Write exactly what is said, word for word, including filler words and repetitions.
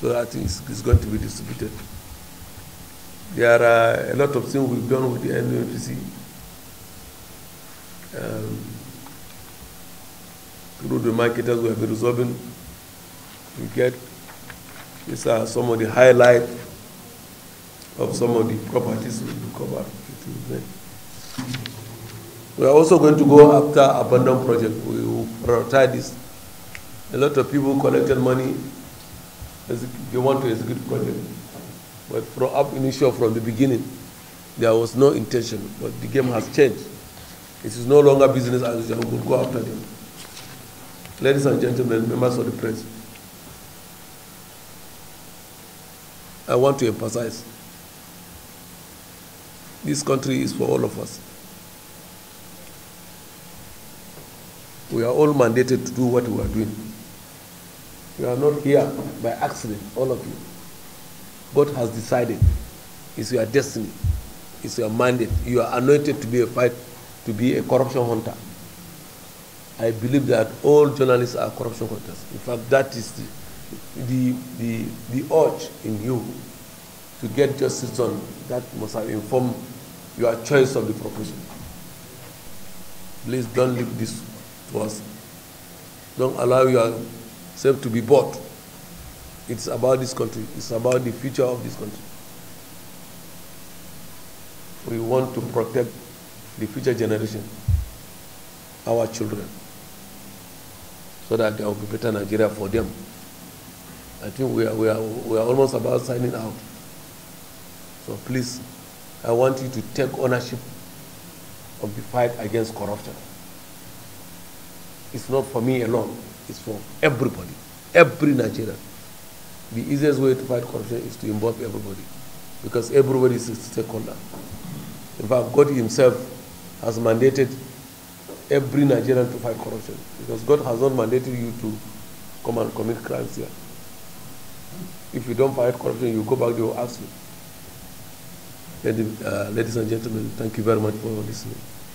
So I think it's, it's going to be distributed. There are a lot of things we've done with the N U N P C. Um, through the marketers we have been resolving. We get, these are some of the highlights of some of the properties we recover. We are also going to go after abandoned projects. We will prioritize this. A lot of people collected money, they want to execute project. But from up initial, from the beginning, there was no intention, but the game has changed. It is no longer business as usual. We will go after them. Ladies and gentlemen, members of the press, I want to emphasize, this country is for all of us. We are all mandated to do what we are doing. We are not here by accident, all of you. God has decided. It's your destiny. It's your mandate. You are anointed to be a fight, to be a corruption hunter. I believe that all journalists are corruption hunters. In fact, that is the the the, the urge in you to get justice done. That must have informed your choice of the profession. Please don't leave this to us. Don't allow yourself to be bought. It's about this country. It's about the future of this country. We want to protect the future generation, our children, so that there will be better Nigeria for them. I think we are, we are, we are almost about signing out. So please, I want you to take ownership of the fight against corruption. It's not for me alone. It's for everybody, every Nigerian. The easiest way to fight corruption is to involve everybody, because everybody is a stakeholder. In fact, God himself has mandated every Nigerian to fight corruption, because God has not mandated you to come and commit crimes here. If you don't fight corruption, you go back, they will ask you. Uh, ladies and gentlemen, thank you very much for listening.